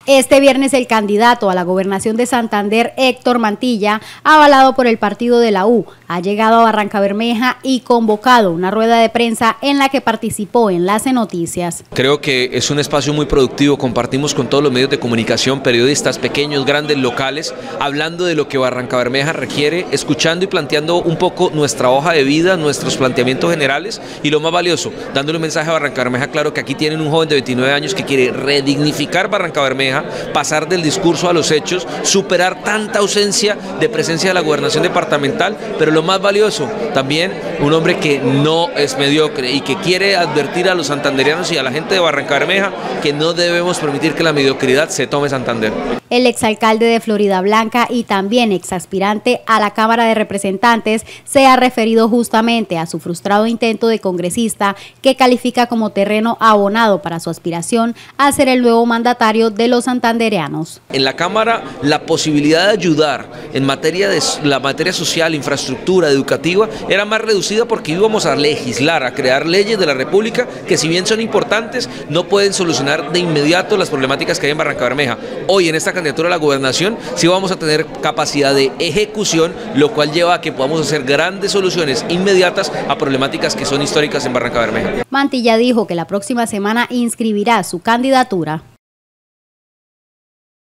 Este viernes el candidato a la gobernación de Santander, Héctor Mantilla, avalado por el partido de la U, ha llegado a Barrancabermeja y convocado una rueda de prensa en la que participó Enlace Noticias. Creo que es un espacio muy productivo, compartimos con todos los medios de comunicación, periodistas pequeños, grandes, locales, hablando de lo que Barrancabermeja requiere, escuchando y planteando un poco nuestra hoja de vida, nuestros planteamientos generales y lo más valioso, dándole un mensaje a Barrancabermeja claro que aquí tienen un joven de 29 años que quiere redignificar Barrancabermeja, pasar del discurso a los hechos, superar tanta ausencia de presencia de la gobernación departamental, pero lo más valioso, también un hombre que no es mediocre y que quiere advertir a los santandereanos y a la gente de Barrancabermeja que no debemos permitir que la mediocridad se tome Santander. El exalcalde de Floridablanca y también exaspirante a la Cámara de Representantes se ha referido justamente a su frustrado intento de congresista que califica como terreno abonado para su aspiración a ser el nuevo mandatario de los santandereanos. En la Cámara la posibilidad de ayudar en materia de la materia social, infraestructura, educativa era más reducida porque íbamos a legislar, a crear leyes de la República que si bien son importantes no pueden solucionar de inmediato las problemáticas que hay en Barrancabermeja. Hoy en esta candidatura a la gobernación sí vamos a tener capacidad de ejecución, lo cual lleva a que podamos hacer grandes soluciones inmediatas a problemáticas que son históricas en Barrancabermeja. Mantilla dijo que la próxima semana inscribirá su candidatura.